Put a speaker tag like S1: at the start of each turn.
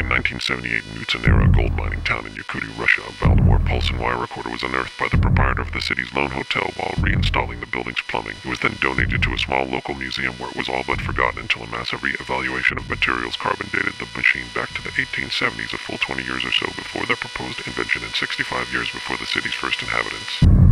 S1: In 1978, in Utsanera, a gold mining town in Yakutiy, Russia, a Valdemar pulse and wire recorder was unearthed by the proprietor of the city's lone hotel while reinstalling the building's plumbing. It was then donated to a small local museum where it was all but forgotten until a massive re-evaluation of materials carbon dated the machine back to the 1870s, a full 20 years or so before their proposed invention and 65 years before the city's first inhabitants.